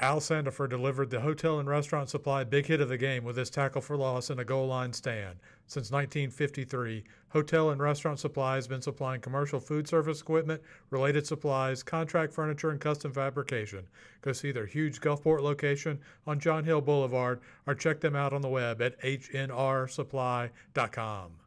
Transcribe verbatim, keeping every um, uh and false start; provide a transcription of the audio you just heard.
Al Sandifer delivered the hotel and restaurant supply big hit of the game with his tackle for loss in a goal line stand. Since nineteen fifty-three, Hotel and Restaurant Supply has been supplying commercial food service equipment, related supplies, contract furniture, and custom fabrication. Go see their huge Gulfport location on John Hill Boulevard or check them out on the web at H N R supply dot com.